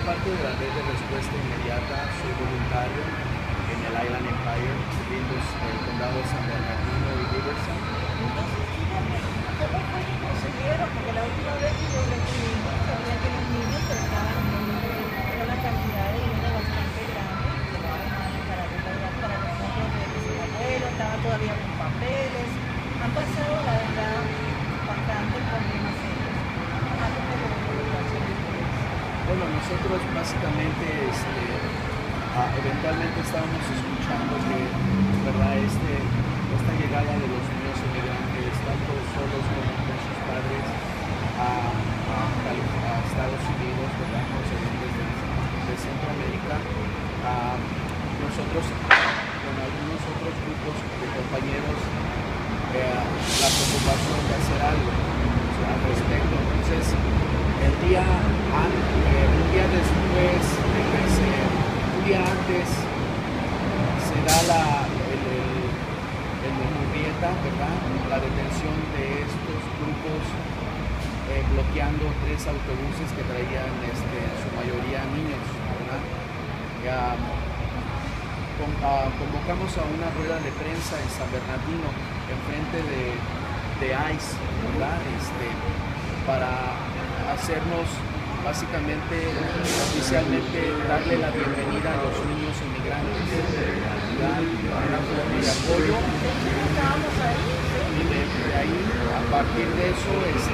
parte de la red de respuesta inmediata, soy voluntario en el Island Empire, en los condados San Bernardino y Riverside. ¿Cómo fue que consiguieron? Porque la última vez que yo le escribí, sabía que los niños estaban era una cantidad de dinero bastante grande para nosotros de el abuelo, estaba todavía con papeles. Han pasado, la verdad, bastante problemas serios. Bueno, nosotros básicamente eventualmente estábamos escuchando que, ¿verdad? Esta llegada de los niños inmigrantes, tanto solos como con sus padres, a Estados Unidos, ¿verdad? Procedentes de Centroamérica, nosotros con algunos otros grupos de compañeros, la preocupación de hacer algo al respecto. Entonces, un día después de crecer, un día antes se da el Murrieta, ¿verdad? La detención de estos grupos bloqueando 3 autobuses que traían en su mayoría niños, ¿verdad? Convocamos a una rueda de prensa en San Bernardino, enfrente de ICE, ¿verdad? Para hacernos básicamente, oficialmente, darle la bienvenida a los niños inmigrantes, dar una forma de apoyo. Y de ahí, a partir de eso,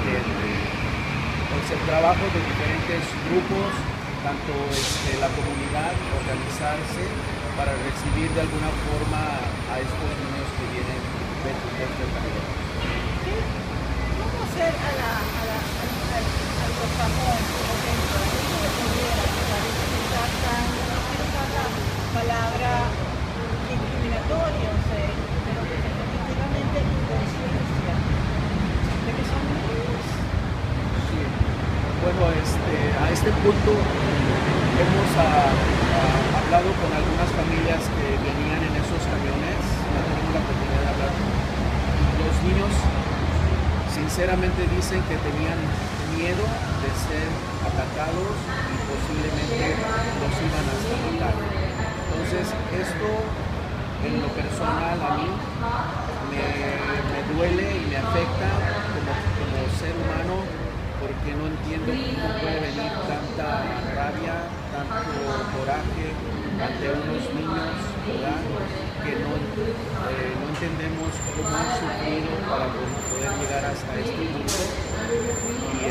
pues el trabajo de diferentes grupos, tanto la comunidad, organizarse para recibir de alguna forma a estos niños que vienen de el camino. ¿Cómo hacer al Rostamón, por ejemplo, eso de pudiera, que parece que está tan, no quiero usar la palabra discriminatoria, o sea, pero que definitivamente conciencia de que son niños? Sí. Bueno, a este punto hemos hablado con algunas familias que venían en esos camiones, ya tuvimos la oportunidad de hablar. Los niños sinceramente dicen que tenían miedo de ser atacados y posiblemente los iban a matar. Entonces, esto en lo personal a mí me duele y me afecta como ser humano, porque no entiendo cómo puede venir tanta rabia, tanto coraje ante unos niños, ¿verdad? Que no entendemos cómo han sufrido para poder llegar hasta este punto. Y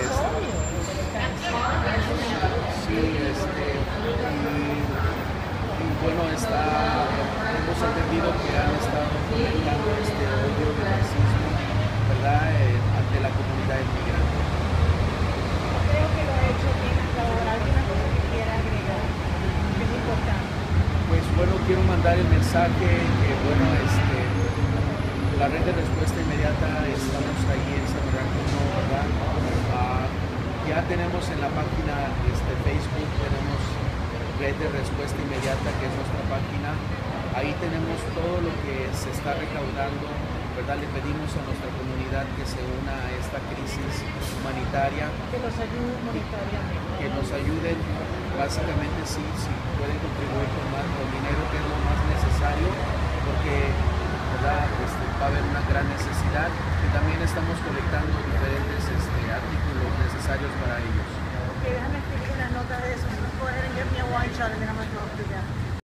bueno, hemos entendido que han estado fomentando este odio de racismo, ¿verdad? Ante la comunidad inmigrante. Creo que lo ha hecho bien hasta ahora. ¿Alguna cosa que quiera agregar? Que es importante. Pues bueno, quiero mandar el mensaje que bueno, la red de respuesta inmediata, estamos ahí en San Bernardino, ¿verdad? Ya tenemos en la página Facebook, tenemos red de respuesta inmediata, que es nuestra página. Ahí tenemos todo lo que se está recaudando, ¿verdad? Le pedimos a nuestra comunidad que se una a esta crisis humanitaria. Que los ayuden monetariamente. Que nos ayuden, básicamente si pueden contribuir con dinero, que es lo más necesario, porque, ¿verdad? Va a haber una gran necesidad, y también estamos colectando diferentes artículos necesarios para ellos. Ok, déjame escribir una nota de eso. So go ahead and get me a wine shot and then I'm going to go do that.